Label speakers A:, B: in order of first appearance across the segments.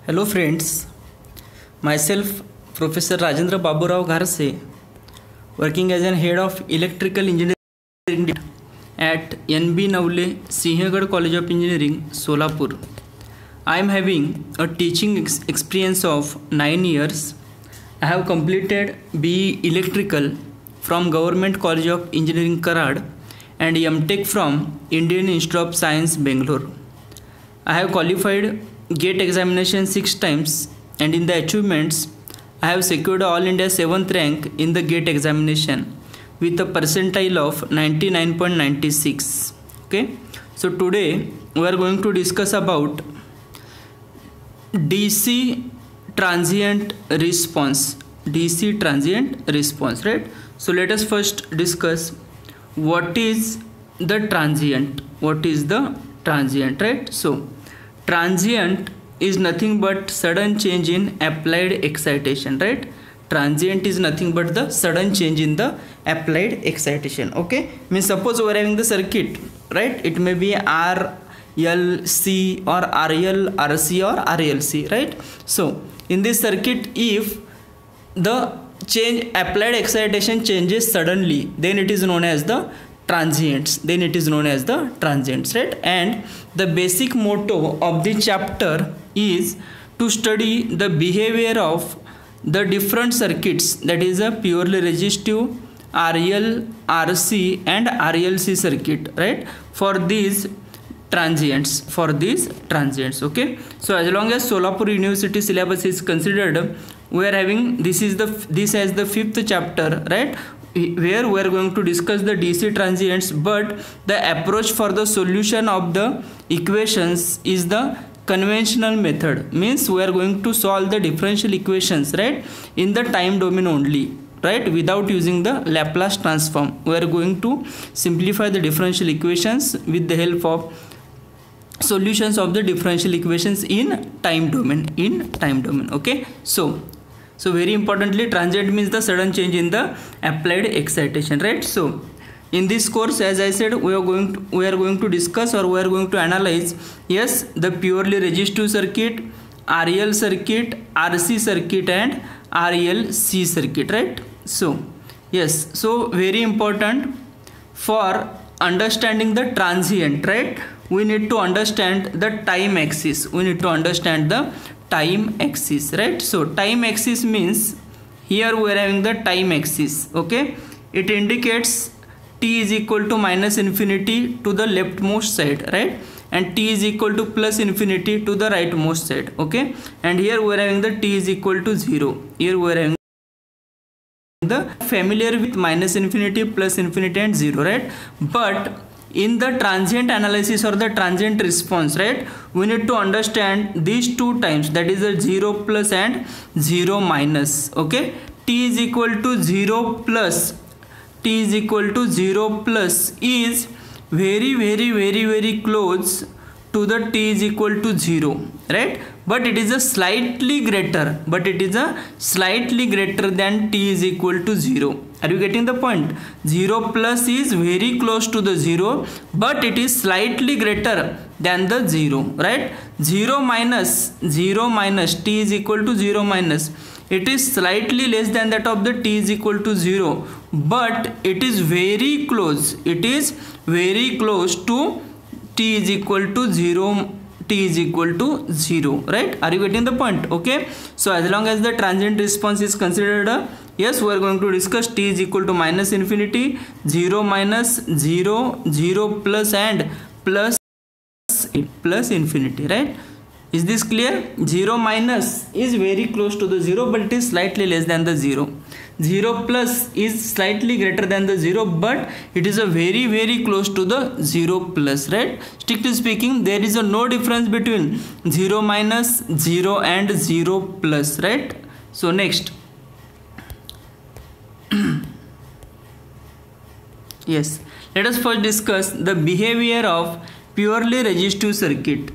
A: Hello friends, myself Professor Rajendra Baburao Gharse, working as an head of electrical engineering at NB Navle Sinhagad College of Engineering, Solapur. I am having a teaching experience of 9 years. I have completed BE Electrical from Government College of Engineering Karad and MTech from Indian Institute of Science, Bangalore. I have qualified GATE examination 6 times, and in the achievements I have secured All India 7th rank in the GATE examination with a percentile of 99.96. Okay, so today we are going to discuss about DC transient response. DC transient response, right? So let us first discuss what is the transient. What is the transient, right? So transient is nothing but sudden change in applied excitation, right? Transient is nothing but the sudden change in the applied excitation. Okay, means suppose we are having the circuit, right? It may be R L C or RL RC or RLC, right? So in this circuit, if the applied excitation changes suddenly, then it is known as the transients. Right? And the basic motto of the chapter is to study the behavior of the different circuits, that is a purely resistive RL, RC and RLC circuit, right? For these transients. Okay, so as long as Solapur University syllabus is considered, we are having this as the 5th chapter, right, where we are going to discuss the DC transients, but the approach for the solution of the equations is the conventional method. Means we are going to solve the differential equations, right, in the time domain only, right, without using the Laplace transform. We are going to simplify the differential equations with the help of solutions of the differential equations in time domain. Okay, so very importantly, transient means the sudden change in the applied excitation, right? So in this course, as I said, we are going to discuss, or we are going to analyze, yes, the purely resistive circuit, RL circuit, RC circuit and RLC circuit, right? So yes, so very important for understanding the transient, right? We need to understand the time axis. Right? So time axis means, here we are having the time axis. Okay, it indicates t is equal to minus infinity to the leftmost side, right, and t is equal to plus infinity to the rightmost side. Okay, and here we are having the t is equal to 0. Here we are having the familiar with minus infinity, plus infinity and 0, right? But in the transient analysis or the transient response, right, we need to understand these two times, that is the 0 plus and 0 minus. Okay, t is equal to 0 plus is very close to the t is equal to 0, right? But it is a slightly greater than t is equal to 0. Are you getting the point? 0 plus is very close to the 0, but it is slightly greater than the 0, right? 0 minus t is equal to 0 minus, it is slightly less than that of the t is equal to 0, but it is very close to t is equal to 0, right? Are you getting the point? Okay, so as long as the transient response is considered, yes, we are going to discuss t is equal to minus infinity, 0 minus, 0, 0 plus and plus infinity, right? Is this clear? 0 minus is very close to the 0, but it is slightly less than the 0. 0 plus is slightly greater than the 0, but it is a very close to the 0 plus, right? Strictly speaking, there is no difference between 0 minus, 0 and 0 plus, right? So next, yes, let us first discuss the behavior of purely resistive circuit.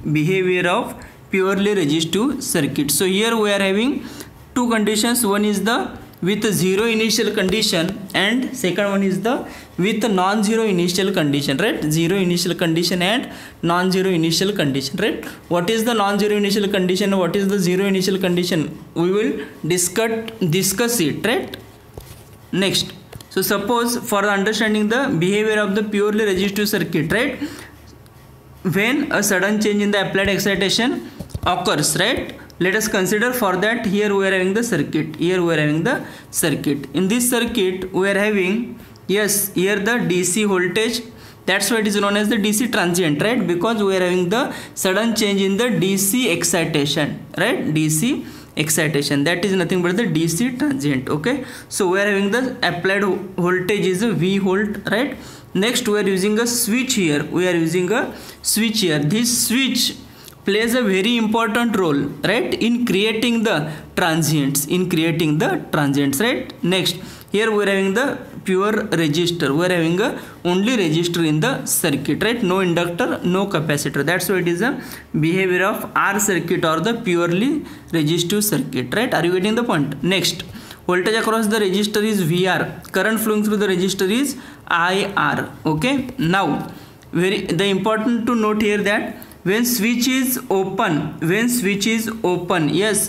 A: So here we are having two conditions. One is the with zero initial condition, and second one is the with non-zero initial condition, right? Zero initial condition and non-zero initial condition, right? What is the non-zero initial condition? What is the zero initial condition? We will discuss it, right? Next, so suppose for understanding the behavior of the purely resistive circuit, right? When a sudden change in the applied excitation occurs, right? Let us consider for that. Here we are having the circuit. Here we are having the circuit. In this circuit we are having, yes, here the DC voltage. That's why it is known as the DC transient, right? Because we are having the sudden change in the DC excitation, right? DC excitation, that is nothing but the DC transient. Okay, so we are having the applied voltage is a V volt, right? Next we are using a switch here. We are using a switch here. This switch plays a very important role, right, in creating the transients, right? Next, here we are having the pure resistor. We are having a only resistor in the circuit, right? No inductor, no capacitor. That's why it is a behavior of R circuit or the purely resistive circuit, right? Are you getting the point? Next, voltage across the resistor is VR. Current flowing through the resistor is IR. Okay, now the important to note here that when switch is open, yes,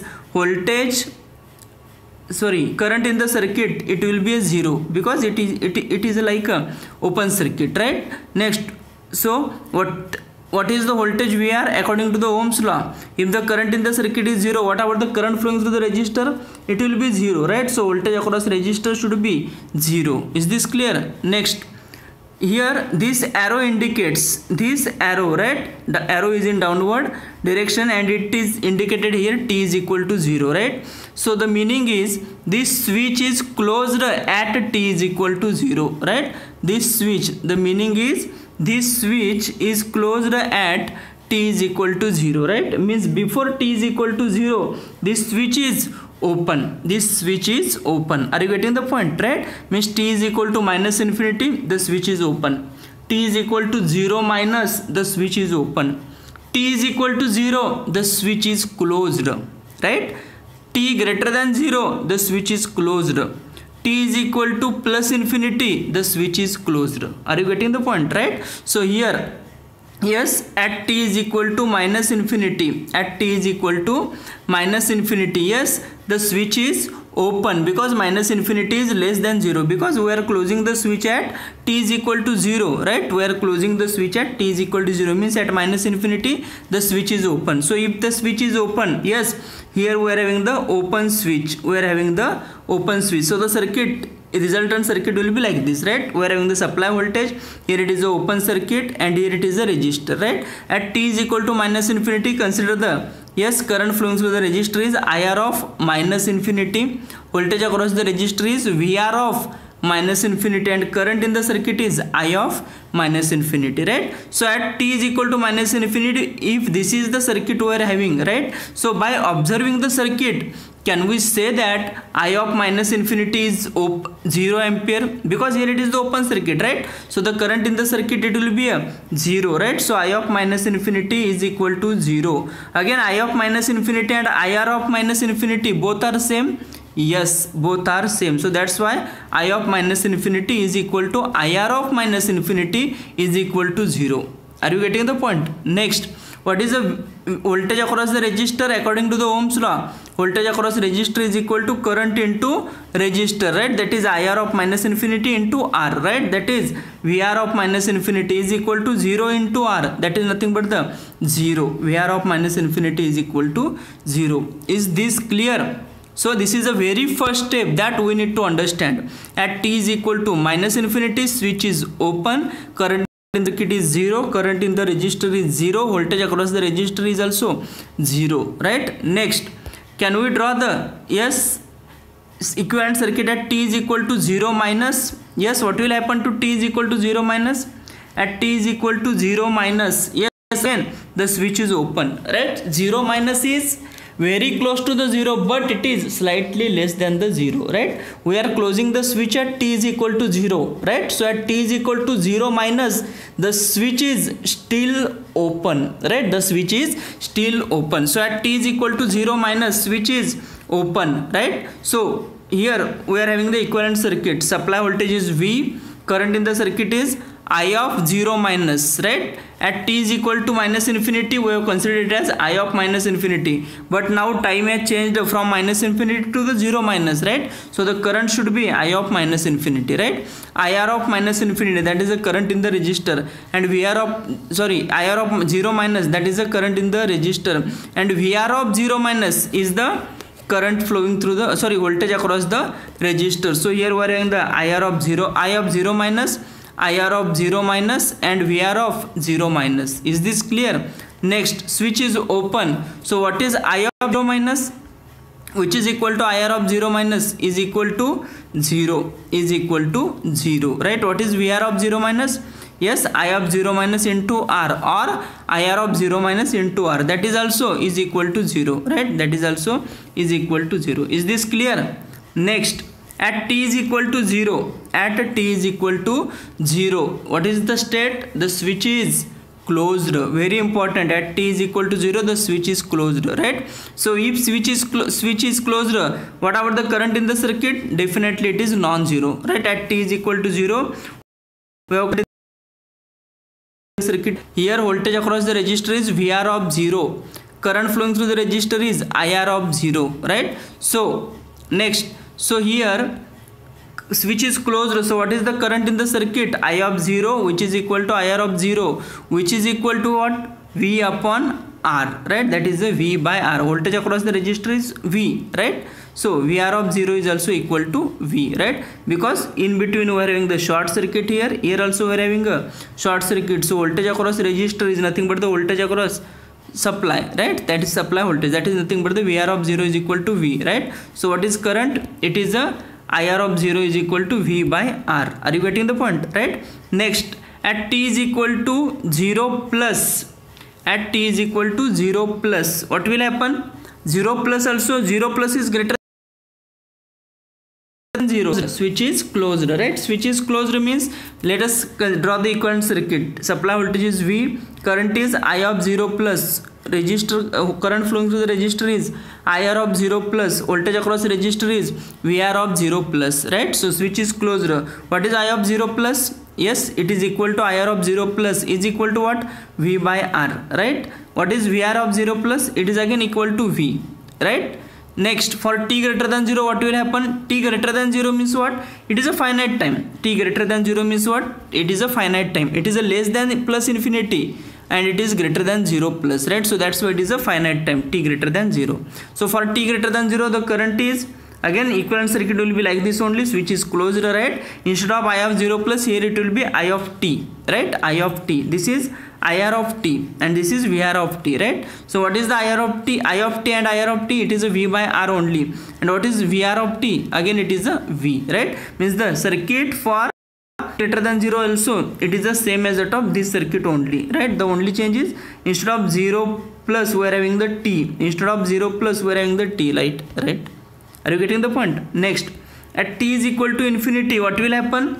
A: current in the circuit, it will be a zero because it is like a open circuit, right? Next, so what is the voltage VR according to the Ohm's law? If the current in the circuit is zero, what about the current flowing through the resistor? It will be zero, right? So voltage across resistor should be zero. Is this clear? Next, here this arrow indicates this arrow, right? The arrow is in downward direction and it is indicated here T is equal to 0, right? So the meaning is this switch is closed at T is equal to 0, right? This switch, the meaning is this switch is closed at T is equal to 0, right? Means before T is equal to 0, this switch is open. This switch is open. Are you getting the point, right? Means T is equal to minus infinity, the switch is open. T is equal to 0 minus, the switch is open. T is equal to 0, the switch is closed, right? T greater than 0, the switch is closed. T is equal to plus infinity, the switch is closed. Are you getting the point, right? So here, yes, at T is equal to minus infinity, yes, the switch is open because minus infinity is less than 0, because we are closing the switch at T is equal to 0, right? We are closing the switch at T is equal to 0, means at minus infinity the switch is open. So if the switch is open, yes, here we are having the open switch, so the circuit, resultant circuit will be like this, right? We are having the supply voltage, here it is the open circuit and here it is a resistor, right? At T is equal to minus infinity, consider the, yes, current flowing through the resistor is IR of minus infinity, voltage across the resistor is VR of minus infinity, and current in the circuit is I of minus infinity, right? So at T is equal to minus infinity, if this is the circuit we are having, right? So by observing the circuit, can we say that I of minus infinity is 0 ampere? Because here it is the open circuit, right? So the current in the circuit, it will be a 0, right? So I of minus infinity is equal to 0. Again, I of minus infinity and IR of minus infinity, both are same. Yes, both are same. So that's why I of minus infinity is equal to IR of minus infinity is equal to 0. Are you getting the point? Next, what is the voltage across the resistor according to the Ohm's law? Voltage across resistor is equal to current into resistor, right? That is IR of minus infinity into R, right? That is VR of minus infinity is equal to 0 into R. That is nothing but the 0. VR of minus infinity is equal to 0. Is this clear? So this is a very first step that we need to understand. At T is equal to minus infinity, switch is open, current in the circuit is 0, current in the resistor is 0, voltage across the resistor is also 0, right? Next, can we draw the, yes, equivalent circuit at T is equal to 0 minus? Yes, what will happen to T is equal to 0 minus? At T is equal to 0 minus, yes, again the switch is open, right? 0 minus is very close to the 0, but it is slightly less than the 0, right? We are closing the switch at T is equal to 0, right? So at T is equal to 0 minus, the switch is still open, right? The switch is still open. So at T is equal to 0 minus, switch is open, right? So here we are having the equivalent circuit. Supply voltage is V, current in the circuit is I of 0 minus, right? At t is equal to minus infinity, we have considered it as I of minus infinity, but now time has changed from minus infinity to the 0 minus, right? So the current should be I of minus infinity, right? IR of minus infinity, that is the current in the resistor, and IR of 0 minus, that is the current in the resistor, and VR of 0 minus is the current flowing through the voltage across the resistor. So here we are having the IR of 0, I of 0 minus, IR of 0 minus, and VR of 0 minus. Is this clear? Next, switch is open. So what is I of 0 minus, which is equal to IR of 0 minus, is equal to 0, is equal to 0, right? What is VR of 0 minus? Yes, I of 0 minus into R, or IR of 0 minus into R, that is also is equal to 0, right? That is also is equal to 0. Is this clear? Next, at t is equal to 0, at t is equal to 0, what is the state? The switch is closed. Very important, at t is equal to 0, the switch is closed, right? So if switch is closed, what about the current in the circuit? Definitely it is non-zero, right? At t is equal to 0, we have circuit. Here voltage across the resistor is VR of 0, current flowing through the resistor is IR of 0, right? So next, so here switch is closed, so what is the current in the circuit? I of 0, which is equal to IR of 0, which is equal to what? V upon R, right? That is the V by R. Voltage across the resistor is V, right? So VR of 0 is also equal to V, right? Because in between we are having the short circuit, here also we are having a short circuit. So voltage across resistor is nothing but the voltage across supply, right? That is supply voltage, that is nothing but the VR of 0 is equal to V, right? So what is current? It is a IR of 0 is equal to V by R. Are you getting the point, right? Next, at t is equal to 0 plus, at t is equal to 0 plus, what will happen? 0 plus also, 0 plus is greater than 0. Switch is closed, right? Switch is closed means, let us draw the equivalent circuit. Supply voltage is V, current is I of 0 plus, resistor current flowing through the resistor is IR of 0 plus, voltage across resistor is VR of 0 plus, right? So switch is closed. What is I of 0 plus? Yes, it is equal to IR of 0 plus is equal to what? V by R, right? What is VR of 0 plus? It is again equal to V, right? Next, for t greater than 0, what will happen? T greater than 0 means what? It is a finite time. T greater than 0 means what? It is a finite time. It is a less than plus infinity, and it is greater than 0 plus, right? So that's why it is a finite time, t greater than 0. So for t greater than 0, the current is, again equivalent circuit will be like this only, switch is closed, right? Instead of I of 0 plus, here it will be I of t, right? I of t, this is IR of t, and this is VR of t, right? So what is the IR of t? I of t and IR of t, it is a V by R only. And what is VR of t? Again it is a V, right? Means the circuit for greater than 0 also, it is the same as that of this circuit only, right? The only change is, instead of 0 plus we are having the t, instead of 0 plus we are having the t, right? Are you getting the point? Next, at t is equal to infinity, what will happen?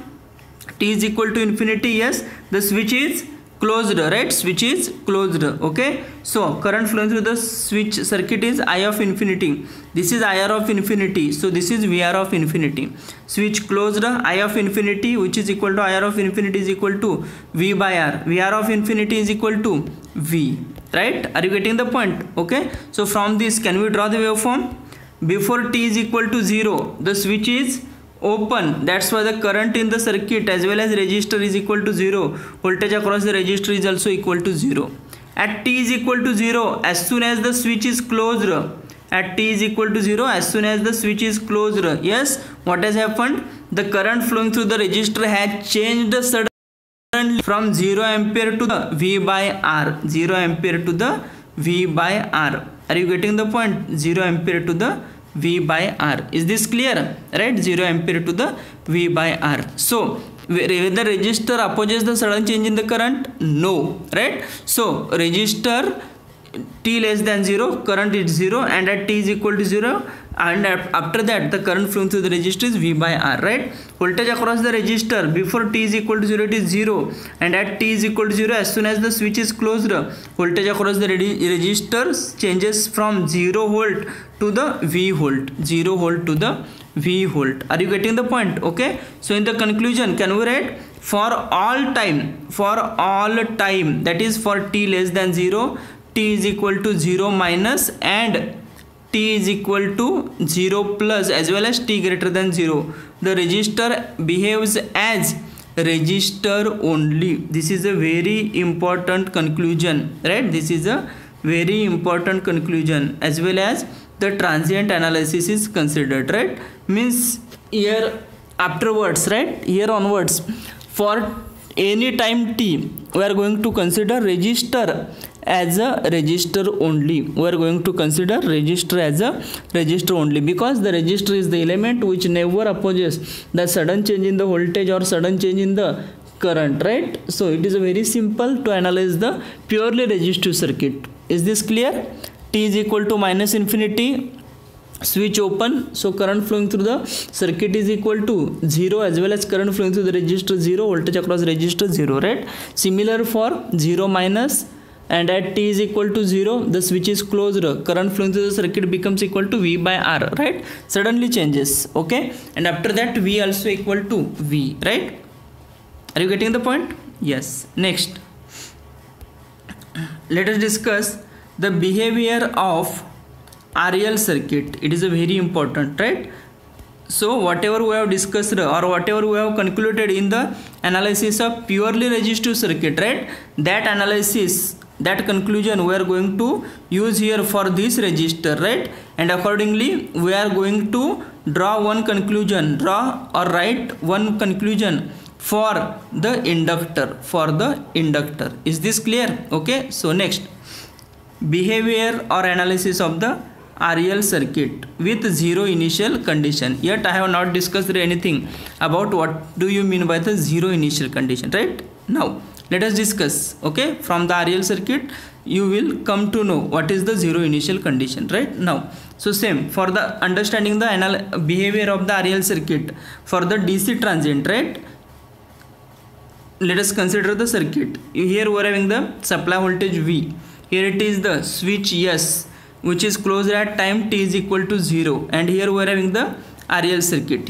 A: T is equal to infinity, yes, the switch is closed, right? Switch is closed, okay? So current flowing through the switch circuit is I of infinity, this is IR of infinity, so this is VR of infinity. Switch closed, I of infinity, which is equal to IR of infinity, is equal to V by R. VR of infinity is equal to V, right? Are you getting the point? Okay, so from this, can we draw the waveform? Before t is equal to 0, the switch is open, that's why the current in the circuit as well as resistor is equal to 0. Voltage across the resistor is also equal to 0. At t is equal to 0, as soon as the switch is closed, at t is equal to 0, as soon as the switch is closed, yes, what has happened? The current flowing through the resistor has changed suddenly from 0 ampere to the V by R, 0 ampere to the V by R. Are you getting the point? 0 ampere to the V by R. Is this clear? Right? 0 ampere to the V by R. So whether resistor opposes the sudden change in the current? No. Right? So resistor t less than 0 current is 0, and at t is equal to 0, and after that the current flowing through the resistor is V by R, right? Voltage across the resistor before t is equal to 0 it is 0, and at t is equal to 0 as soon as the switch is closed, voltage across the resistor changes from 0 volt to the V volt, 0 volt to the V volt. Are you getting the point? Okay, so in the conclusion, can we write for all time, that is for t less than 0, t is equal to 0 minus and t is equal to 0 plus as well as t greater than 0, the resistor behaves as resistor only. This is a very important conclusion, right? This is a very important conclusion, as well as the transient analysis is considered, right? Means here afterwards, right, here onwards, for any time t we are going to consider resistor as a resistor only. We are going to consider resistor as a resistor only, because the resistor is the element which never opposes the sudden change in the voltage or sudden change in the current, right? So it is a very simple to analyze the purely resistive circuit. Is this clear? T is equal to minus infinity, switch open, so current flowing through the circuit is equal to 0, as well as current flowing through the resistor 0, voltage across resistor 0, right? Similar for 0 minus, and at t is equal to 0 the switch is closed, current flowing through the circuit becomes equal to V by R, right? Suddenly changes, okay, and after that V also equal to V, right? Are you getting the point? Yes. Next, let us discuss the behavior of RL circuit. It is a very important, right? So whatever we have discussed or whatever we have concluded in the analysis of purely resistive circuit, right, that analysis, that conclusion we are going to use here for this resistor, right? And accordingly we are going to draw one conclusion, write one conclusion for the inductor, Is this clear? Okay, so next, behavior or analysis of the RL circuit with zero initial condition. Yet I have not discussed anything about what do you mean by the zero initial condition, right? Now let us discuss, okay, from the RL circuit you will come to know what is the zero initial condition, right? Now, so same for the understanding the behavior of the RL circuit for the DC transient, right? Let us consider the circuit. Here we are having the supply voltage V. Here it is the switch S, which is closed at time t is equal to 0, and here we are having the RL circuit.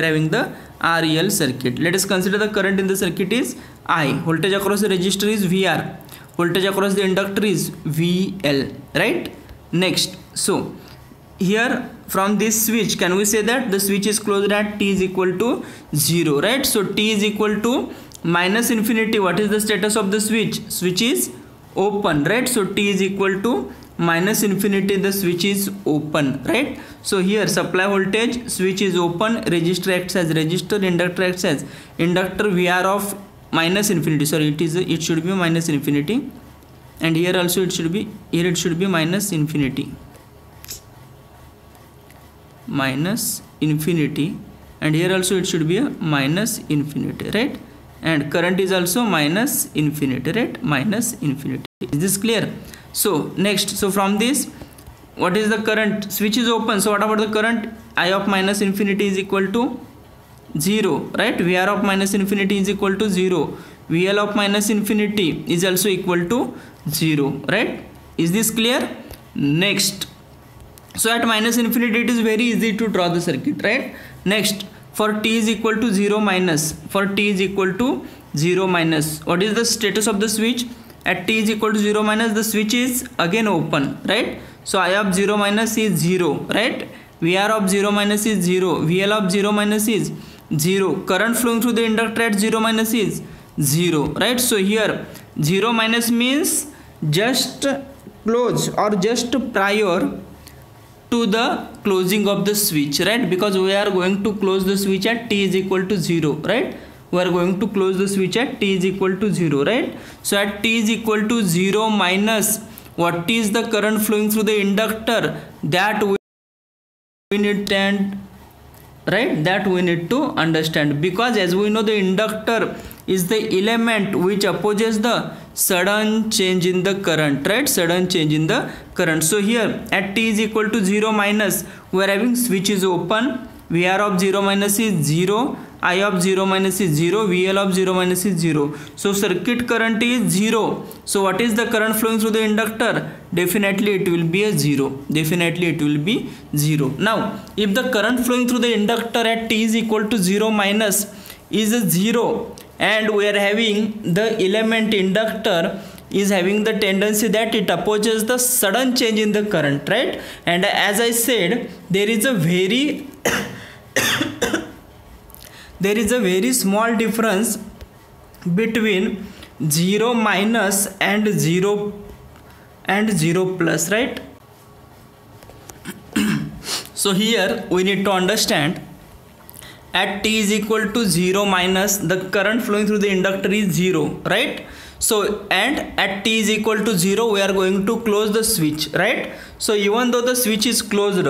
A: Let us consider the current in the circuit is I. Voltage across the resistor is VR. Voltage across the inductor is VL, right? Next, so here from this switch, can we say that the switch is closed at t is equal to 0, right? So t is equal to minus infinity. What is the status of the switch? Switch is open, right? So t is equal to minus infinity, the switch is open, right? So here supply voltage, switch is open, resistor acts as resistor, inductor acts as inductor, VR of minus infinity, sorry, it should be minus infinity, and here also it should be minus infinity, and here also it should be a minus infinity, right? And current is also minus infinity, right? Minus infinity. Is this clear? So next, so from this, what is the current? Switch is open, so what about the current? I of minus infinity is equal to 0, right? VR of minus infinity is equal to 0. VL of minus infinity is also equal to 0, right? Is this clear? Next, so at minus infinity it is very easy to draw the circuit, right? Next, for t is equal to 0 minus, what is the status of the switch? At t is equal to 0 minus, the switch is again open, right? So I of 0 minus is 0, right? VR of 0 minus is 0, VL of 0 minus is 0, current flowing through the inductor at 0 minus is 0, right? So here 0 minus means just close or just prior to the closing of the switch, right? Because we are going to close the switch at t is equal to 0, right? We are going to close the switch at t is equal to 0, right? So at t is equal to 0 minus, what is the current flowing through the inductor? That we need to, right? That we need to understand, because as we know the inductor is the element which opposes the sudden change in the current, right? Sudden change in the current. So here at t is equal to 0 minus, we are having switch is open, VR of 0 minus is 0, I of 0 minus is 0, VL of 0 minus is 0. So circuit current is 0. So what is the current flowing through the inductor? Definitely it will be a 0. Definitely it will be 0. Now if the current flowing through the inductor at t is equal to 0 minus is a 0, and we are having the element inductor is having the tendency that it opposes the sudden change in the current, right? And as I said, there is a very there is a very small difference between 0 minus and 0 plus, right? So here we need to understand, at t is equal to 0 minus, the current flowing through the inductor is 0, right? So and at t is equal to 0, we are going to close the switch, right? So even though the switch is closed,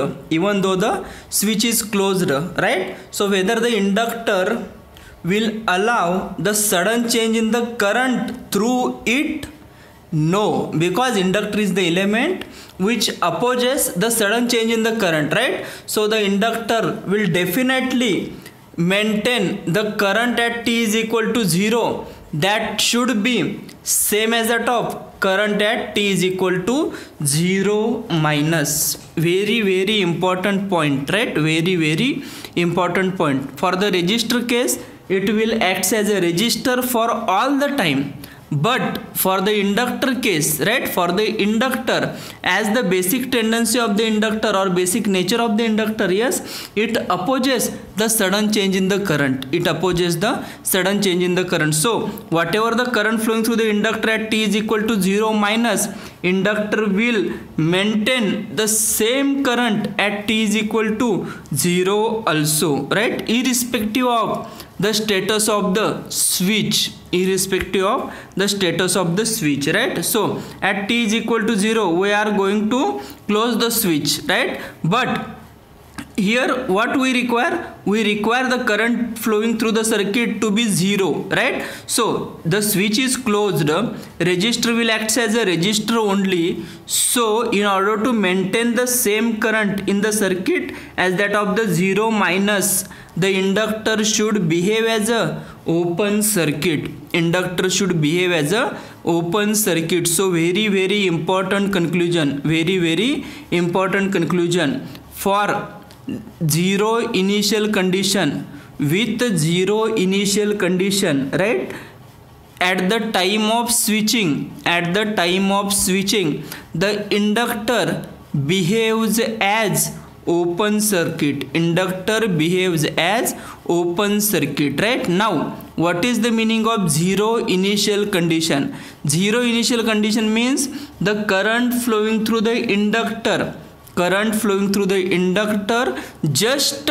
A: right? So whether the inductor will allow the sudden change in the current through it? No, because inductor is the element which opposes the sudden change in the current, right? So the inductor will definitely maintain the current at t is equal to 0. That should be same as that of current at t is equal to 0 minus. Very important point, right? Very important point. For the resistor case, it will act as a resistor for all the time. But for the inductor case, right, for the inductor, as the basic tendency of the inductor or basic nature of the inductor, yes, it opposes the sudden change in the current. It opposes the sudden change in the current. So whatever the current flowing through the inductor at t is equal to 0 minus, inductor will maintain the same current at t is equal to 0 also, right, irrespective of the status of the switch, right? So at t is equal to 0, we are going to close the switch, right? But here what we require the current flowing through the circuit to be 0, right? So the switch is closed, resistor will act as a resistor only. So in order to maintain the same current in the circuit as that of the 0 minus, the inductor should behave as a open circuit. So very important conclusion, for 0 initial condition, with 0 initial condition, right, at the time of switching, the inductor behaves as open circuit. Right? Now what is the meaning of 0 initial condition? 0 initial condition means the current flowing through the inductor, just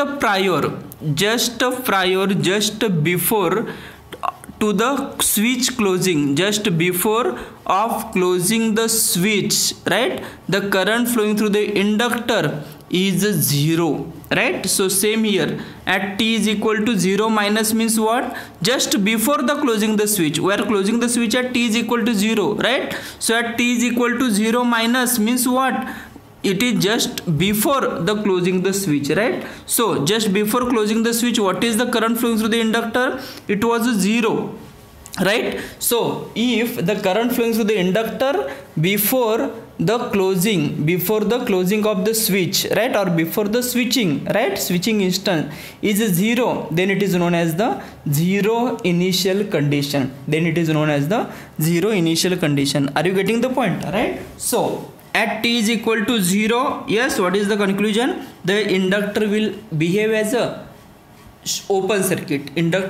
A: before to the switch closing, just before of closing the switch, right, the current flowing through the inductor is 0, right? So same here, at t is equal to 0 minus means what? Just before the closing the switch, we are closing the switch at t is equal to 0, right? So at t is equal to 0 minus means what? It is just before the closing the switch, right? So just before closing the switch, what is the current flowing through the inductor? It was 0, right? So if the current flowing through the inductor before the closing of the switch, right, or before the switching, right, switching instant is 0, then it is known as the 0 initial condition. Are you getting the point, right? So at t is equal to 0, yes, what is the conclusion? The inductor will behave as a open circuit.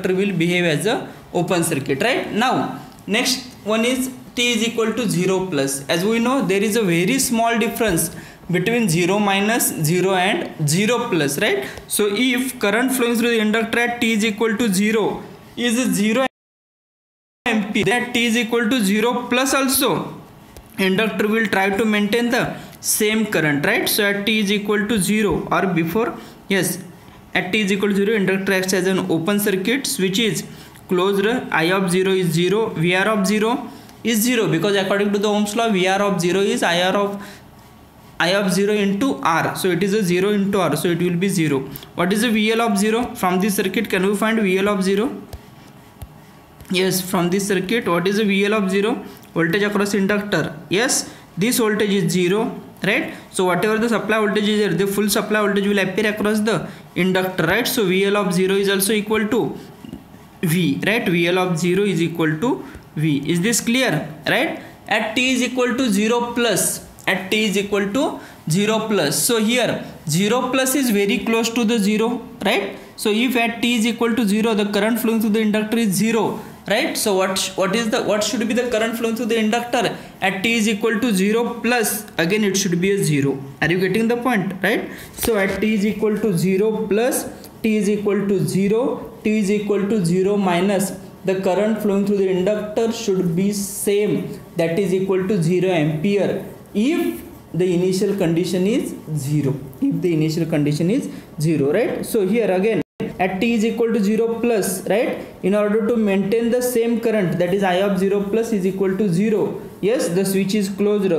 A: Right? Now next one is t is equal to 0 plus. As we know, there is a very small difference between 0 minus, 0 and 0 plus, right? So if current flowing through the inductor at t is equal to 0 is 0 ampere, then at t is equal to 0 plus also, inductor will try to maintain the same current, right? So at t is equal to 0 or before, yes, at t is equal to 0, inductor acts as an open circuit, switch is closed, I of 0 is 0, VR of 0, is 0, because according to the Ohm's law VR of 0 is I of 0 into R. So it is a 0 into R, so it will be 0. What is the VL of 0? From this circuit, can we find VL of 0? Yes, from this circuit, what is the VL of 0? Voltage across inductor. Yes, this voltage is 0, right? So whatever the supply voltage is there, the full supply voltage will appear across the inductor, right? So VL of 0 is also equal to V, right? VL of 0 is equal to V. Is this clear, right? At t is equal to 0 plus, at t is equal to 0 plus. So here 0 plus is very close to the 0, right? So if at t is equal to 0, the current flowing through the inductor is 0, right? So what should be the current flowing through the inductor at t is equal to 0 plus? Again it should be a 0. Are you getting the point, right? So at t is equal to 0 plus, t is equal to 0, t is equal to 0 minus, the current flowing through the inductor should be same, that is equal to 0 ampere if the initial condition is 0, if the initial condition is 0, right? So here again at t is equal to 0 plus, right, in order to maintain the same current, that is I of 0 plus is equal to 0, yes, the switch is closed.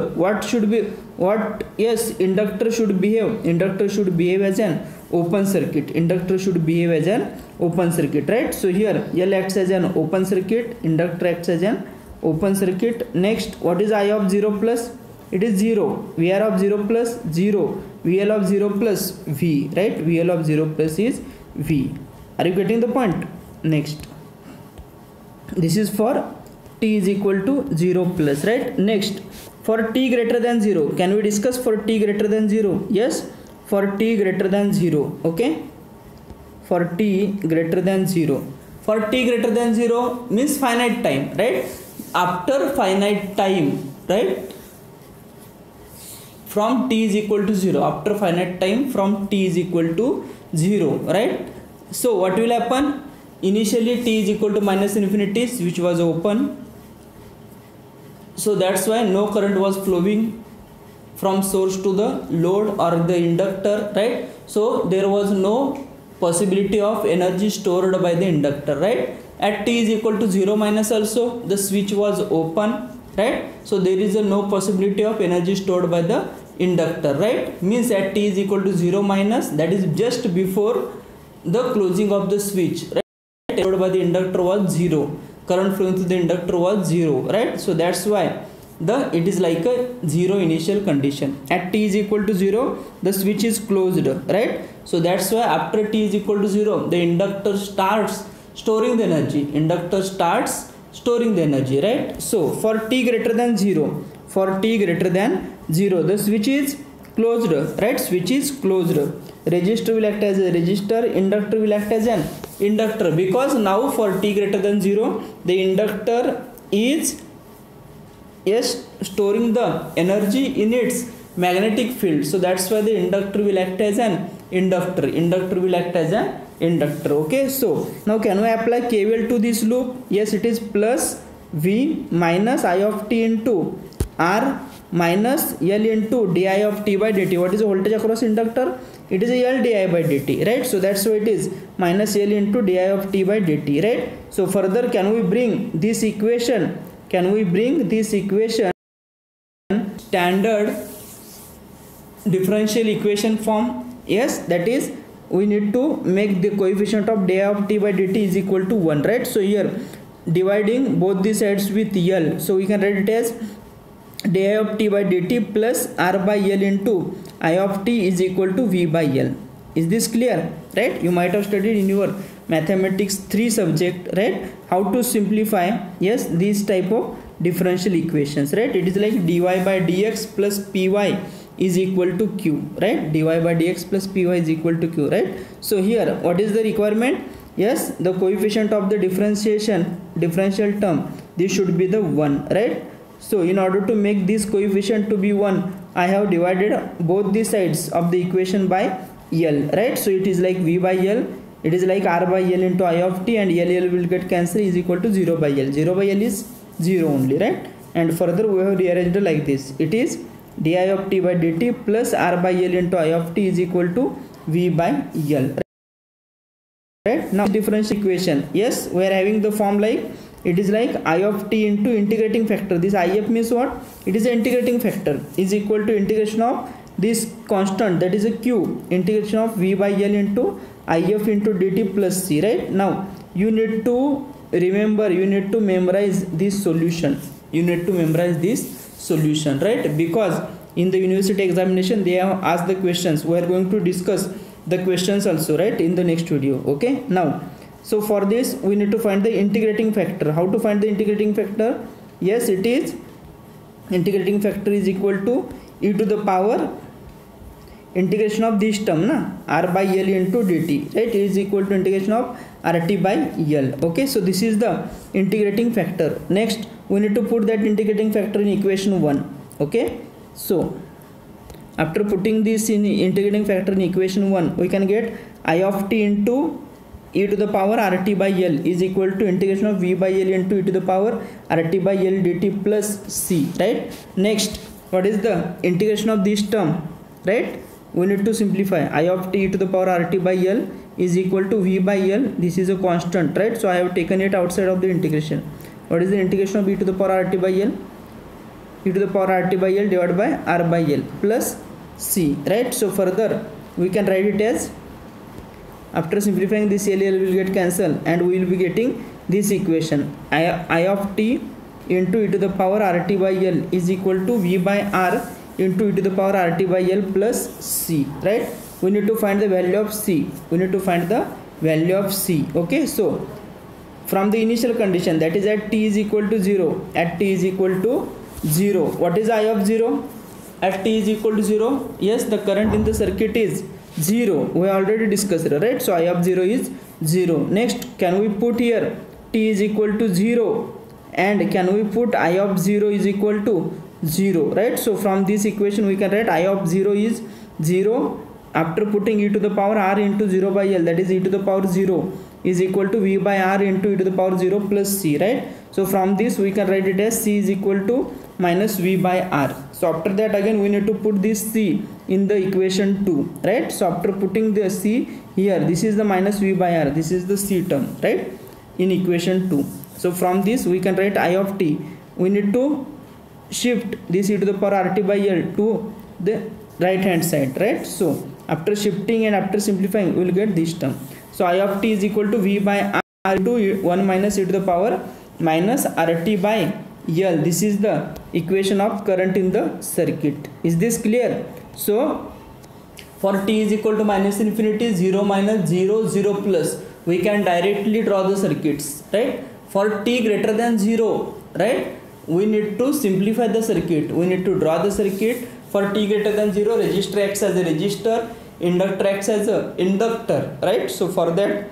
A: Yes, inductor should behave as an open circuit, inductor should behave as an open circuit, right? So here L acts as an open circuit, inductor acts as an open circuit. Next, what is I of 0 plus? It is 0, VR of 0 plus 0, VL of 0 plus V, right? VL of 0 plus is V. Are you getting the point? Next, this is for t is equal to 0 plus, right? Next, for t greater than 0, can we discuss for t greater than 0? Yes, for t greater than 0, okay? For t greater than 0. For t greater than 0 means finite time, right? After finite time, right? From t is equal to 0, after finite time from t is equal to 0, right? So what will happen? Initially t is equal to minus infinity, which was open, so that's why no current was flowing from source to the load or the inductor, right? So there was no possibility of energy stored by the inductor, right? At t is equal to 0 minus also the switch was open, right? So there is no possibility of energy stored by the inductor, right? Means at t is equal to 0 minus, that is just before the closing of the switch, right? Stored by the inductor was 0, current flowing through the inductor was 0, right? So that's why it is like a 0 initial condition. At t is equal to 0 the switch is closed, right? So that's why after t is equal to 0 the inductor starts storing the energy, right? So for t greater than 0, the switch is closed, right? Switch is closed. Resistor will act as a resistor, inductor will act as an inductor, because now for t greater than 0 the inductor is storing the energy in its magnetic field, so that's why the inductor will act as an inductor, okay? So now can we apply KVL to this loop? Yes, it is plus V minus I of t into R minus L into di of t by dt. What is the voltage across inductor? It is a L di by dt, right? So that's why it is minus L into di of t by dt, right? So further, can we bring this equation standard differential equation form? Yes, that is we need to make the coefficient of di of t by dt is equal to 1, right? So here dividing both the sides with L, so we can write it as di of t by dt plus R by L into I of t is equal to V by L. Is this clear, right? You might have studied in your mathematics 3 subject, right, how to simplify, yes, these type of differential equations, right? It is like dy by dx plus py is equal to q, right? dy by dx plus py is equal to q, right? So here what is the requirement? Yes, the coefficient of the differential term, this should be the 1, right? So in order to make this coefficient to be 1, I have divided both the sides of the equation by L, right? So it is like V by L, it is like R by L into I of t, and L will get cancelled, is equal to 0 by L. 0 by L is 0 only, right? And further we have rearranged like this. It is di of t by dt plus R by L into I of t is equal to V by L, right? Now differential equation, yes, we are having the form like it is like I of t into integrating factor. This if means what? It is an integrating factor, is equal to integration of this constant, that is a q, integration of v by L into if into dt plus c, right? Now you need to remember, you need to memorize this solution, you need to memorize this solution, right? Because in the university examination they have asked the questions. We are going to discuss the questions also, right, in the next video. Okay, now so for this we need to find the integrating factor. How to find the integrating factor? Yes, it is integrating factor is equal to e to the power integration of this term na, r by L into dt, right, is equal to integration of rt by L. Okay, so this is the integrating factor. Next we need to put that integrating factor in equation 1. Okay, so after putting this in integrating factor in equation 1, we can get I of t into e to the power rt by L is equal to integration of v by L into e to the power rt by L dt plus c, right? Next, what is the integration of this term, right? We need to simplify. I of t e to the power rt by L is equal to v by L. This is a constant, right? So I have taken it outside of the integration. What is the integration of e to the power rt by L? E to the power rt by L divided by r by L plus c, right? So further we can write it as, after simplifying this L will get cancelled and we will be getting this equation I of t into e to the power rt by L is equal to v by r into e to the power rt by L plus c, right? We need to find the value of c, we need to find the value of c. Okay, so from the initial condition, that is at t is equal to 0, at t is equal to 0, what is I of 0? At t is equal to 0, yes, the current in the circuit is 0, we already discussed it, right? So I of 0 is 0. Next, can we put here t is equal to 0 and can we put I of 0 is equal to 0, right? So from this equation we can write I of 0 is 0 after putting e to the power r into 0 by L, that is e to the power 0 is equal to v by r into e to the power 0 plus c, right? So from this we can write it as c is equal to minus v by r. So after that again we need to put this c in the equation 2, right? So after putting the c here, this is the minus v by r, this is the c term, right, in equation 2. So from this we can write I of t, we need to shift this e to the power rt by L to the right hand side, right? So after shifting and after simplifying we will get this term. So I of t is equal to v by r into 1 minus e to the power minus rt by L. This is the equation of current in the circuit. Is this clear? So for t is equal to minus infinity, 0 minus 0 0 plus, we can directly draw the circuits, right? For t greater than 0, right, we need to simplify the circuit, we need to draw the circuit. For t greater than 0, resistor acts as a resistor, inductor acts as a inductor, right? So for that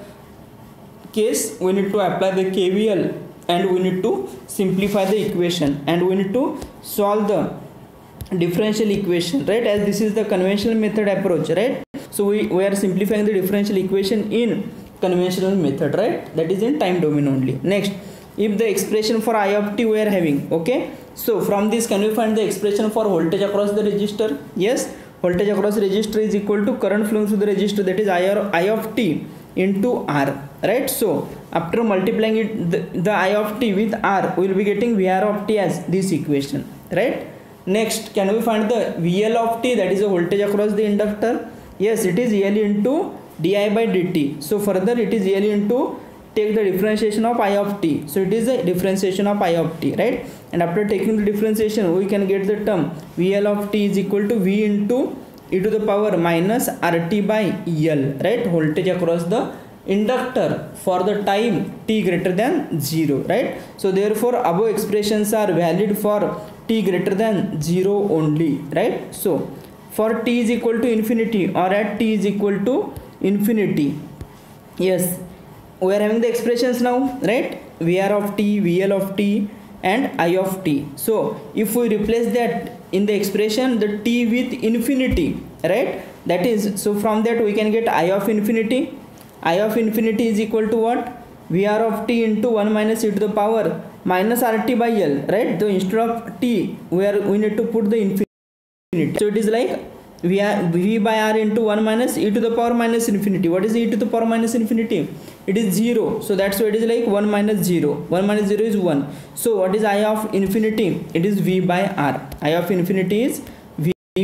A: case we need to apply the KVL and we need to simplify the equation and we need to solve the differential equation, right, as this is the conventional method approach, right? So we are simplifying the differential equation in conventional method, right, that is in time domain only. Next, if the expression for I of t we are having, okay, so from this can we find the expression for voltage across the resistor? Yes, voltage across resistor is equal to current flowing through the resistor, that is I of t into R, right? So after multiplying it the I of t with R, we will be getting VR of t as this equation, right? Next, can we find the VL of t, that is the voltage across the inductor? Yes, it is L into di by dt. So further it is L into, take the differentiation of I of t, so it is the differentiation of I of t, right? And after taking the differentiation we can get the term VL of t is equal to V into e to the power minus RT by L, right, voltage across the inductor for the time t greater than 0, right? So therefore above expressions are valid for t greater than 0 only, right? So for t is equal to infinity or at t is equal to infinity, yes, we are having the expressions now, right, VR of t, VL of t and I of t. So if we replace that in the expression the t with infinity, right, that is, so from that we can get I of infinity. I of infinity is equal to what? VR of t into 1 minus e to the power minus RT by L, right? So instead of t we need to put the infinity, so it is like V by R into 1 minus e to the power minus infinity. What is e to the power minus infinity? It is 0. So that's why it is like 1 minus 0. 1 minus 0 is 1. So what is I of infinity? It is V by R. I of infinity is V by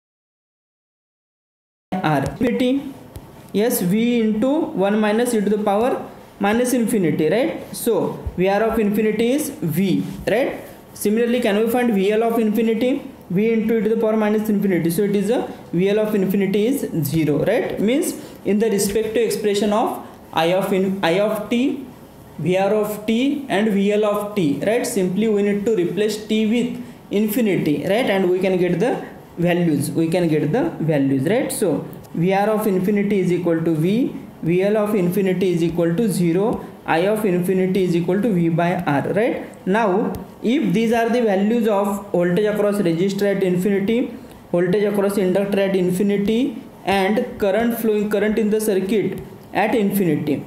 A: R. Infinity, yes, V into 1 minus e to the power minus infinity, right? So VR of infinity is V, right? Similarly, can we find VL of infinity? V into e to the power minus infinity. So it is a VL of infinity is 0, right? Means in the respective expression of I of t, VR of t and VL of t, right? Simply we need to replace t with infinity, right? And we can get the values. Right? So VR of infinity is equal to V, VL of infinity is equal to 0, I of infinity is equal to V by R, right? Now if these are the values of voltage across resistor at infinity, voltage across inductor at infinity, and current in the circuit at infinity,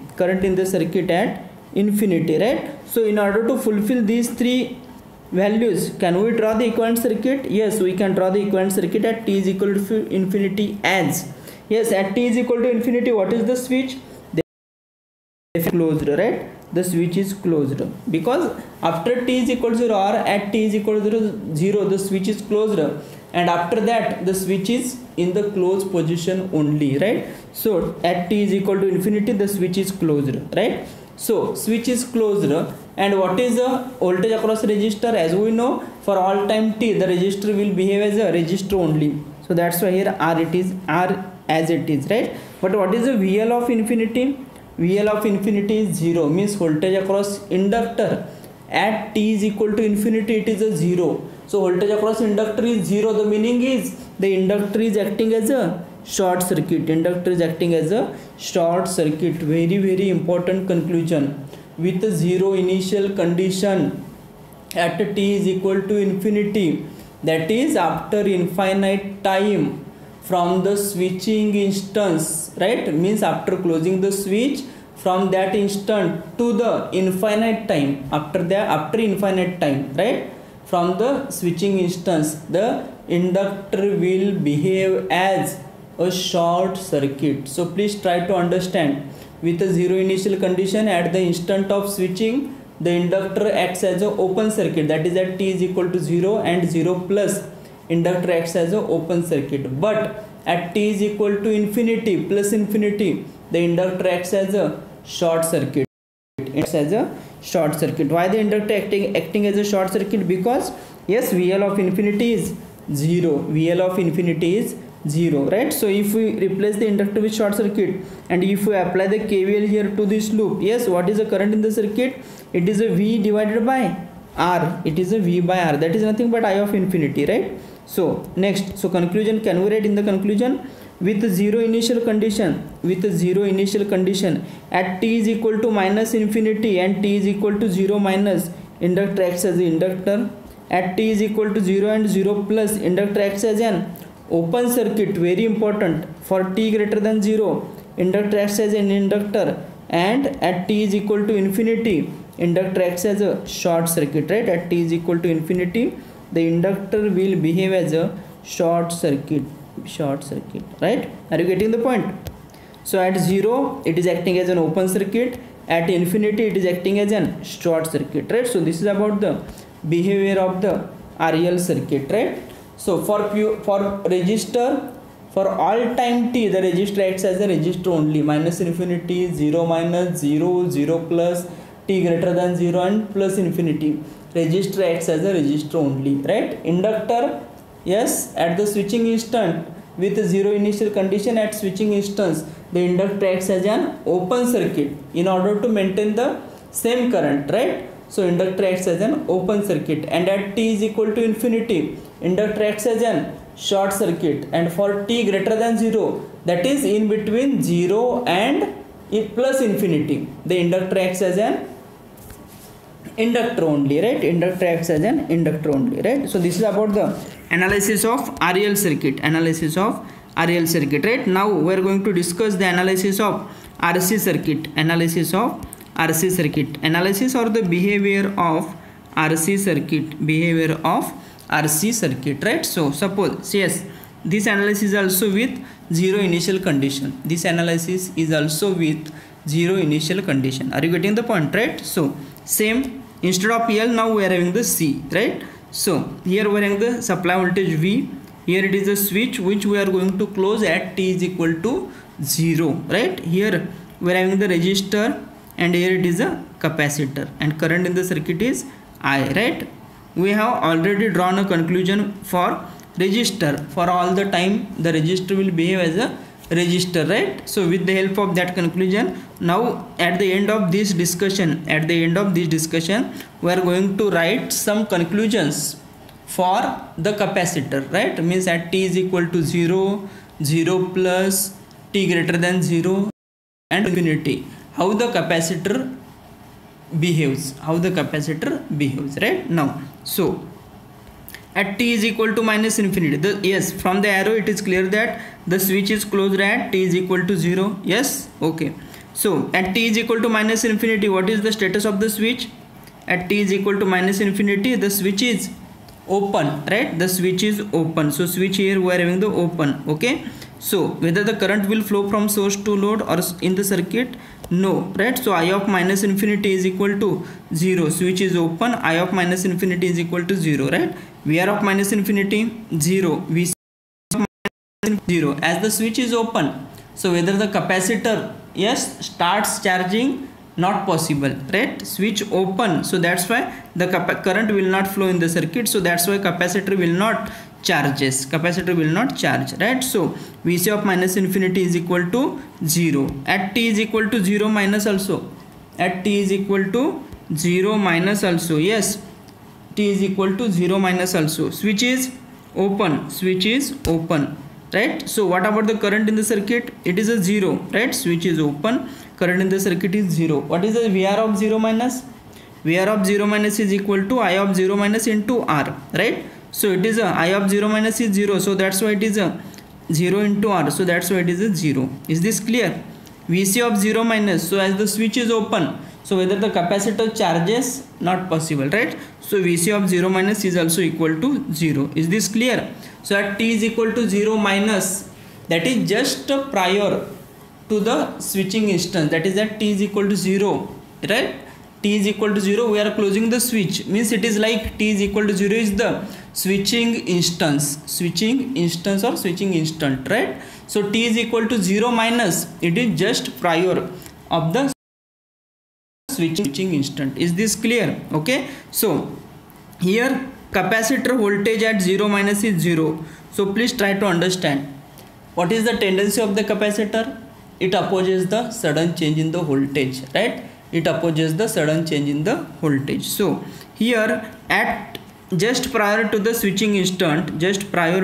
A: right? So in order to fulfill these three values, can we draw the equivalent circuit? Yes, we can draw the equivalent circuit at t is equal to infinity as, yes, at t is equal to infinity, what is the switch? Closed, right? The switch is closed because after t is equal to 0 or at t is equal to 0 the switch is closed, and after that the switch is in the closed position only, right? So at t is equal to infinity the switch is closed, right? So switch is closed, and what is the voltage across resistor? As we know, for all time t the resistor will behave as a resistor only, so that's why here R as it is, right? But what is the VL of infinity? VL of infinity is 0, means voltage across inductor at t is equal to infinity, it is a 0. So voltage across inductor is 0. The meaning is the inductor is acting as a short circuit. Very, very important conclusion. With a 0 initial condition at t is equal to infinity, that is after infinite time from the switching instance, right? Means after closing the switch, from that instant to the infinite time, after infinite time, right? From the switching instance, the inductor will behave as a short circuit. So please try to understand. With a 0 initial condition at the instant of switching, the inductor acts as an open circuit, that is at t is equal to 0 and 0 plus, inductor acts as an open circuit. But at t is equal to infinity plus infinity, the inductor acts as a short circuit. Why the inductor acting as a short circuit? Because yes, VL of infinity is 0, right? So if we replace the inductor with short circuit, and if we apply the KVL here to this loop, yes, what is the current in the circuit? It is a V divided by R. That is nothing but I of infinity, right? So next, so conclusion, can we write in the conclusion? With 0 initial condition at t is equal to minus infinity and t is equal to 0 minus, inductor acts as the inductor. At t is equal to 0 and 0 plus, inductor acts as an open circuit. Very important. For t greater than 0, inductor acts as an inductor, and at t is equal to infinity, inductor acts as a short circuit, right? At t is equal to infinity, the inductor will behave as a short circuit, right? Are you getting the point? So at 0 it is acting as an open circuit, at infinity it is acting as a short circuit, right? So this is about the behavior of the RL circuit, right? So for resistor, for all time t, the resistor acts as a resistor only, minus infinity, 0 minus, 0, 0 plus, t greater than 0 and plus infinity. Resistor acts as a resistor only, right? Inductor, yes, at the switching instant, with 0 initial condition at switching instance, the inductor acts as an open circuit in order to maintain the same current, right? So inductor acts as an open circuit, and at t is equal to infinity, inductor acts as an short circuit, and for t greater than 0, that is in between 0 and plus infinity, the inductor acts as an inductor only, right? Right? So this is about the analysis of RL circuit, right? Now we are going to discuss the analysis of RC circuit, or the behavior of RC circuit, right? So suppose, yes, this analysis is also with zero initial condition. This analysis is also with zero initial condition. Are you getting the point, right? So same, instead of L now we are having the C, right? So here we are having the supply voltage V. Here it is a switch which we are going to close at t is equal to 0, right? Here we are having the resistor and here it is a capacitor, and current in the circuit is I, right? We have already drawn a conclusion for resistor. For all the time the resistor will behave as a resistor, right? So with the help of that conclusion, now at the end of this discussion, we are going to write some conclusions for the capacitor, right? Means at t is equal to 0, 0 plus, t greater than 0 and infinity, how the capacitor behaves, right? Now so at t is equal to minus infinity, yes, from the arrow it is clear that the switch is closed at t is equal to 0. Yes, okay. So at t is equal to minus infinity, what is the status of the switch? At t is equal to minus infinity, the switch is open, right? The switch is open. So switch here we are having the open, okay? So whether the current will flow from source to load or in the circuit, no, right? So I of minus infinity is equal to 0, switch is open, I of minus infinity is equal to 0, right? VR of minus infinity 0, VC of minus 0, as the switch is open. So whether the capacitor, yes, starts charging, not possible, right? Switch open, so that's why the current will not flow in the circuit, so that's why capacitor will not charge, right? So VC of minus infinity is equal to 0. At t is equal to 0 minus also, at t is equal to 0 minus also, yes, t is equal to 0 minus also, switch is open, right? So what about the current in the circuit? It is a 0, right? Switch is open, current in the circuit is 0. What is the VR of 0 minus? VR of 0 minus is equal to I of 0 minus into R, right? So it is a I of 0 minus is 0, so that's why it is a 0 into R, so that's why it is a 0. Is this clear? VC of 0 minus, so as the switch is open, so whether the capacitor charges, not possible, right? So VC of 0 minus is also equal to 0. Is this clear? So at t is equal to 0 minus, that is just prior to the switching instance, that is at t is equal to 0, right? T is equal to 0, we are closing the switch, means it is like t is equal to 0 is the switching instance, or switching instant, right? So t is equal to 0 minus, it is just prior of the switching instant. Is this clear? Okay, so here capacitor voltage at 0 minus is 0. So please try to understand what is the tendency of the capacitor. It opposes the sudden change in the voltage, right? It opposes the sudden change in the voltage. So here at just prior to the switching instant, the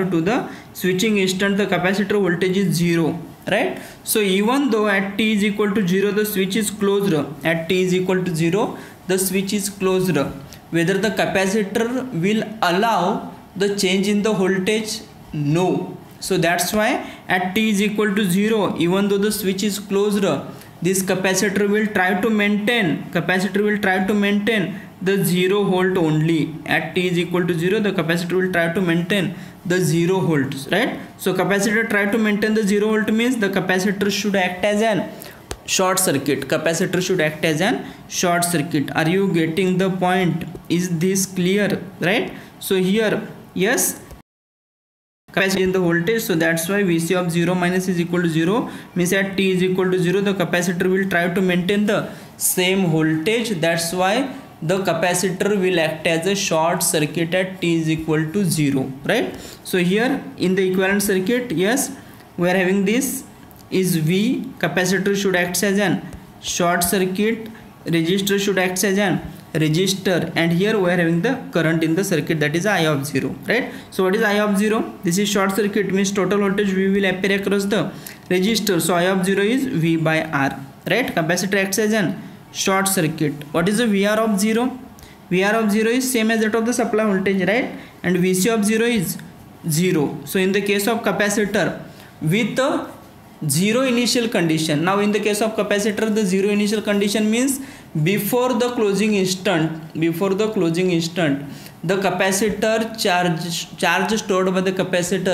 A: capacitor voltage is 0, right? So even though at t is equal to 0 the switch is closed, at t is equal to 0 the switch is closed, whether the capacitor will allow the change in the voltage? No. So that's why at t is equal to 0, even though the switch is closed, this capacitor will try to maintain the 0 volt only. At t is equal to 0, the capacitor will try to maintain the 0 volts, right? So capacitor try to maintain the 0 volt means the capacitor should act as an short circuit. Are you getting the point? Is this clear, right? So here, yes, capacitor in the voltage, so that's why VC of 0 minus is equal to 0, means at t is equal to 0 the capacitor will try to maintain the same voltage. That's why the capacitor will act as a short circuit at t is equal to 0, right? So here in the equivalent circuit, yes, we are having this is V, capacitor should act as an short circuit, resistor should act as an resistor, and here we are having the current in the circuit, that is I of 0, right? So what is I of 0? This is short circuit, means total voltage V will appear across the resistor, so I of 0 is V by R, right? Capacitor acts as an short circuit. What is the VR of 0? VR of 0 is same as that of the supply voltage, right? And VC of 0 is 0. So in the case of capacitor with a 0 initial condition, now in the case of capacitor the 0 initial condition means before the closing instant, the capacitor charge stored by the capacitor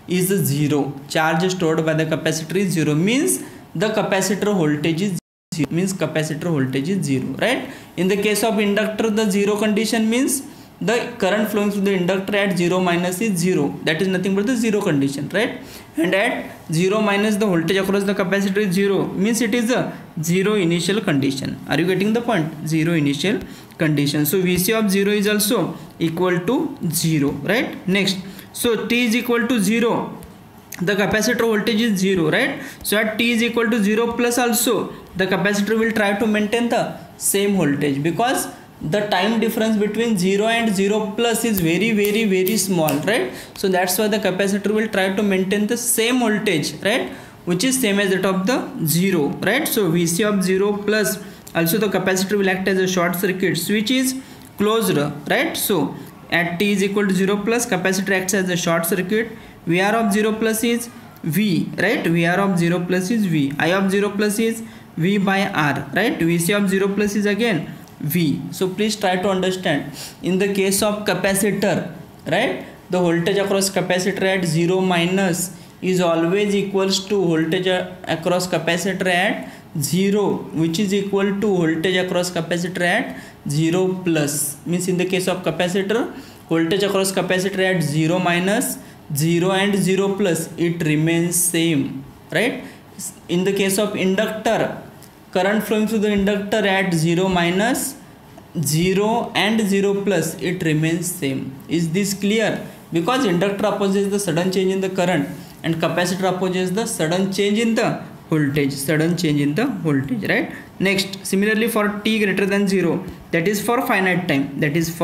A: is 0. Charge stored by the capacitor is 0, means the capacitor voltage is 0, means capacitor voltage is 0, right? In the case of inductor, the 0 condition means the current flowing through the inductor at 0 minus is 0, that is nothing but the 0 condition, right? And at 0 minus the voltage across the capacitor is 0, means it is a 0 initial condition. Are you getting the point? 0 initial condition. So Vc of 0 is also equal to 0, right? Next, so t is equal to 0, the capacitor voltage is 0, right? So at t is equal to 0 plus also the capacitor will try to maintain the same voltage, because the time difference between 0 and 0 plus is very small, right? So that's why the capacitor will try to maintain the same voltage, right, which is same as that of the 0, right? So Vc of 0 plus, also the capacitor will act as a short circuit, switch is closed, right? So at t is equal to 0 plus, capacitor acts as a short circuit. Vr of 0 plus is V, right? Vr of 0 plus is V. I of 0 plus is V by R, right? Vc of 0 plus is again V. So please try to understand, in the case of capacitor, right, the voltage across capacitor at 0 minus is always equals to voltage across capacitor at 0, which is equal to voltage across capacitor at 0 plus, means in the case of capacitor, voltage across capacitor at 0 minus, 0 and 0 plus, it remains same, right? In the case of inductor, current flowing through the inductor at 0 minus, 0 and 0 plus, it remains same. Is this clear? Because inductor opposes the sudden change in the current and capacitor opposes the sudden change in the voltage, right? Next, similarly for t greater than 0, that is for finite time,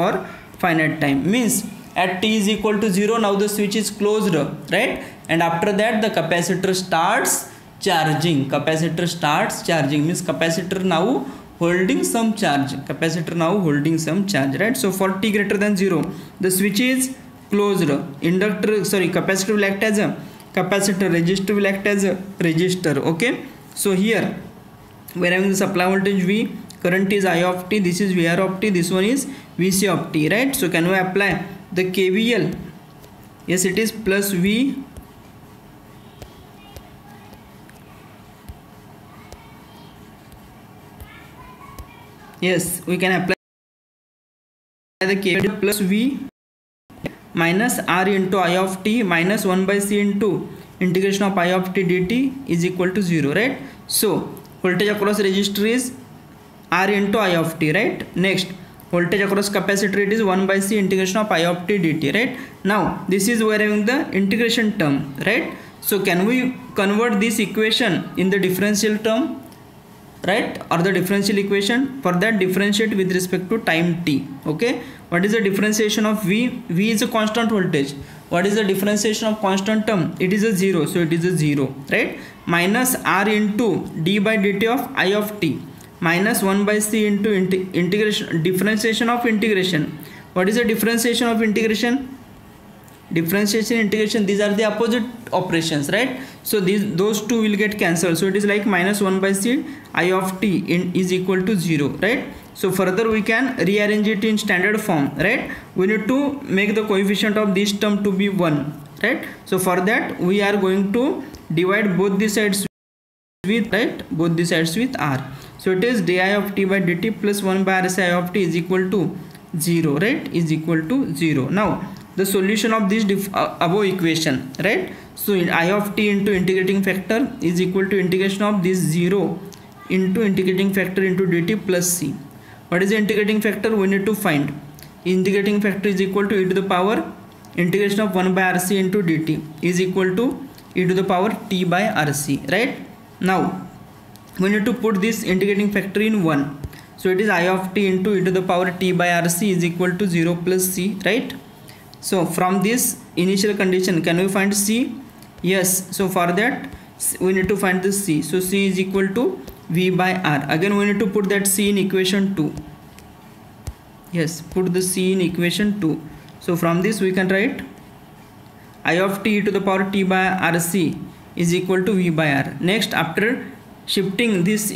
A: means at t is equal to 0, now the switch is closed, right? And after that the capacitor starts charging, means capacitor now holding some charge, right? So for t greater than 0, the switch is closed, capacitor will act as a capacitor, resistor will act as a resistor, okay? So here we are having the supply voltage V, current is I of t, this is VR of t, this one is Vc of t, right? So can we apply the KVL? Yes, it is plus V yes, we can apply the KVL plus V minus R into I of t minus 1 by C into integration of I of t dt is equal to 0, right? So voltage across resistor is R into I of t, right? Next, voltage across capacitor, it is 1 by C integration of I of t dt, right? Now this is where having the integration term, right? So can we convert this equation in the differential term, right, or the differential equation? For that, differentiate with respect to time t, okay? What is the differentiation of V? V is a constant voltage. What is the differentiation of constant term? It is a 0, so it is a 0, right? Minus R into d by dt of I of t minus 1 by C into integration, differentiation of integration. What is the differentiation of integration? Integration, these are the opposite operations, right? So those two will get cancelled, so it is like minus 1 by C I of t is equal to 0, right? So further we can rearrange it in standard form, right? We need to make the coefficient of this term to be 1, right? So for that we are going to divide both the sides with, right, both the sides with R. So it is di of t by dt plus 1 by RC I of t is equal to 0, right, is equal to 0. Now the solution of this above equation, right? So in I of t into integrating factor is equal to integration of this 0 into integrating factor into dt plus C. What is the integrating factor? We need to find. Integrating factor is equal to e to the power integration of 1 by RC into dt is equal to e to the power t by RC, right? Now we need to put this integrating factor in 1. So it is I of t into e to the power t by RC is equal to 0 plus C, right? So from this initial condition, can we find C? Yes. So for that we need to find the C. So C is equal to V by R. Again we need to put that C in equation 2. Yes, put the C in equation 2. So from this we can write I of t to the power t by RC is equal to V by R. Next, after shifting this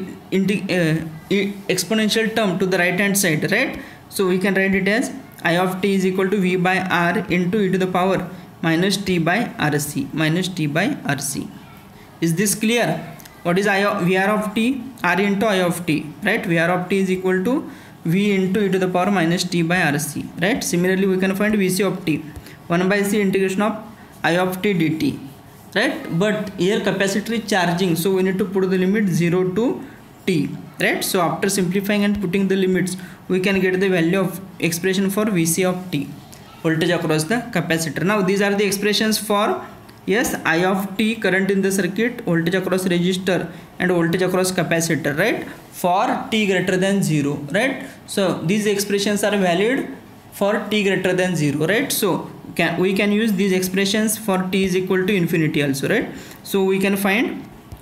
A: exponential term to the right hand side, right? So we can write it as I of t is equal to V by R into e to the power minus T by RC, minus T by RC. Is this clear? What is VR of t? R into I of t, right? VR of t is equal to V into e to the power minus T by RC, right? Similarly, we can find VC of t, 1 by C integration of I of t dt, right? But here capacitor is charging, so we need to put the limit 0 to t, right? So after simplifying and putting the limits, we can get the value of expression for VC of t, voltage across the capacitor. Now these are the expressions for, yes, I of t, current in the circuit, voltage across resistor, and voltage across capacitor, right? For t greater than 0, right? So these expressions are valid for t greater than 0, right? So we can use these expressions for t is equal to infinity also, right? So we can find,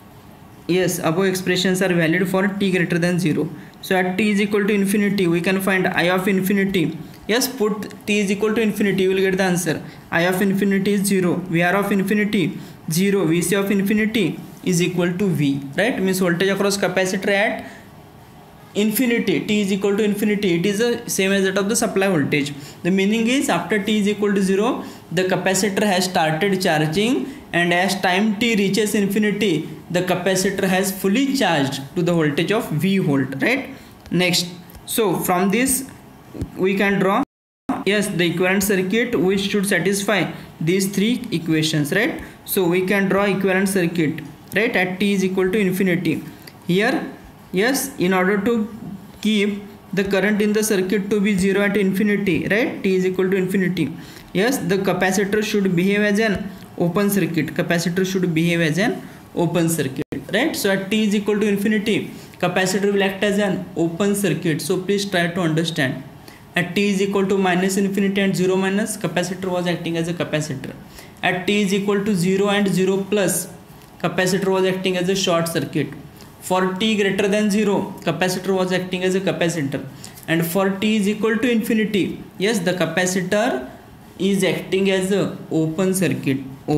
A: yes, above expressions are valid for t greater than 0. So at t is equal to infinity, we can find I of infinity. Yes, put t is equal to infinity, you will get the answer. I of infinity is 0, VR of infinity 0, VC of infinity is equal to V, right? Means voltage across capacitor at infinity, t is equal to infinity, it is the same as that of the supply voltage. The meaning is after t is equal to 0, the capacitor has started charging, and as time t reaches infinity, the capacitor has fully charged to the voltage of V volt, right? Next, so from this we can draw, yes, the equivalent circuit which should satisfy these three equations, right? So we can draw equivalent circuit, right, at t is equal to infinity. Here, yes, in order to keep the current in the circuit to be 0 at infinity, right, t is equal to infinity, yes, the capacitor should behave as an open circuit, capacitor should behave as an open circuit, right? So at t is equal to infinity, capacitor will act as an open circuit. So please try to understand. At t is equal to minus infinity and 0 minus, capacitor was acting as a capacitor. At t is equal to 0 and 0 plus, capacitor was acting as a short circuit. For t greater than 0, capacitor was acting as a capacitor. And for t is equal to infinity, yes, the capacitor is acting as a open circuit,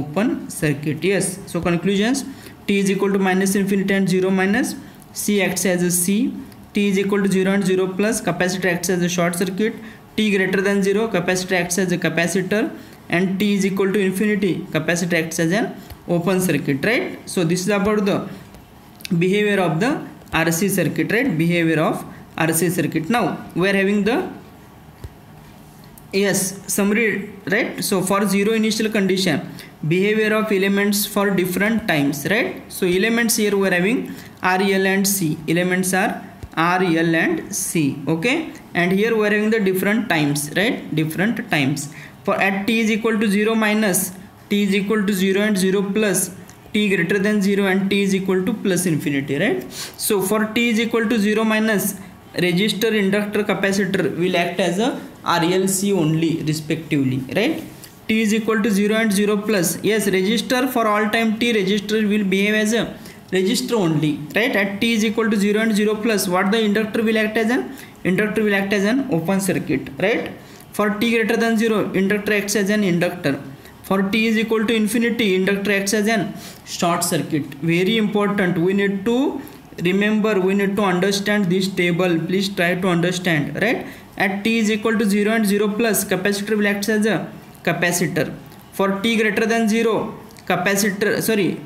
A: yes. So conclusions, t is equal to minus infinity and 0 minus, C acts as a C, t is equal to 0 and 0 plus, capacitor acts as a short circuit, t greater than 0, capacitor acts as a capacitor, and t is equal to infinity, capacitor acts as an open circuit, right? So this is about the behavior of the RC circuit, right? Behavior of RC circuit. Now we are having the, yes, summary, right? So for 0 initial condition, behavior of elements for different times, right? So elements here we are having R, L and C. Elements are R, L and C, okay? And here we are having the different times, right? Different times. For at t is equal to 0 minus, t is equal to 0 and 0 plus, t greater than 0 and t is equal to plus infinity, right? So for t is equal to 0 minus, resistor, inductor, capacitor will act as a RLC only respectively, right? T is equal to 0 and 0 plus, yes, resistor for all time t, resistor will behave as a resistor only, right? At t is equal to 0 and 0 plus, what the inductor will act as an? Inductor will act as an open circuit, right? For t greater than 0, inductor acts as an inductor. For t is equal to infinity, inductor acts as an short circuit. Very important, we need to remember, we need to understand this table. Please try to understand, right? At t is equal to 0 and 0 plus, capacitor will act as a capacitor. For t greater than 0, capacitor,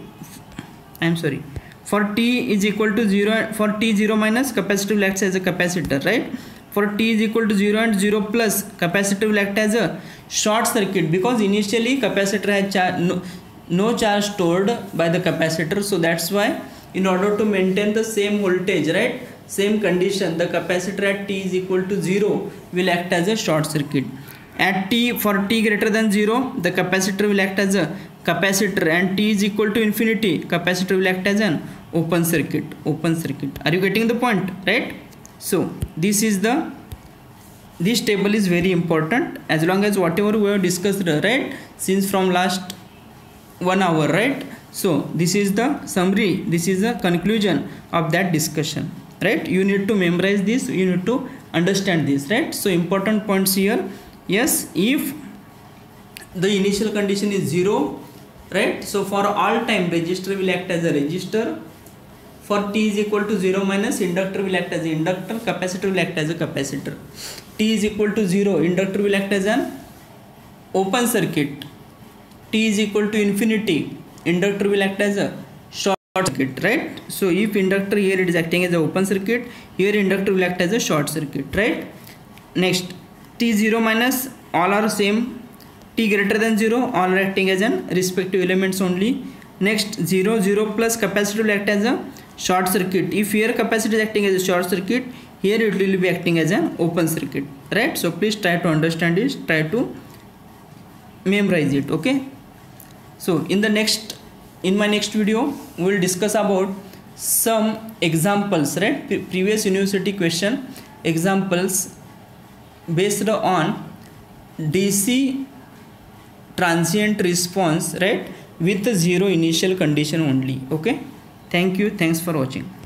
A: for t is equal to 0, for t 0 minus, capacitor will act as a capacitor, right? For t is equal to 0 and 0 plus, capacitor will act as a short circuit, because initially capacitor had no charge stored by the capacitor. So that's why in order to maintain the same voltage, right, same condition, the capacitor at t is equal to 0 will act as a short circuit. At t, for t greater than 0, the capacitor will act as a capacitor, and t is equal to infinity, capacitor will act as an open circuit, Are you getting the point, right? So this table is very important, as long as whatever we have discussed, right, since from last 1 hour, right? So this is the summary, this is the conclusion of that discussion, right? You need to memorize this, you need to understand this, right? So important points here, yes, if the initial condition is 0, right, so for all time resistor will act as a resistor. For t is equal to 0 minus, inductor will act as an inductor, capacitor will act as a capacitor. T is equal to 0, inductor will act as an open circuit, t is equal to infinity, inductor will act as a short circuit, right? So if inductor here it is acting as a open circuit, here inductor will act as a short circuit, right? Next, t0 minus, all are same, t greater than 0, all are acting as an respective elements only. Next, 0 0 plus capacitor will act as a short circuit. If here capacitor is acting as a short circuit, here it will be acting as an open circuit, right? So please try to understand this, try to memorize it, okay? So in my next video we will discuss about some examples, right? Previous university question examples based on DC transient response, right, with zero initial condition only, okay? Thank you, thanks for watching.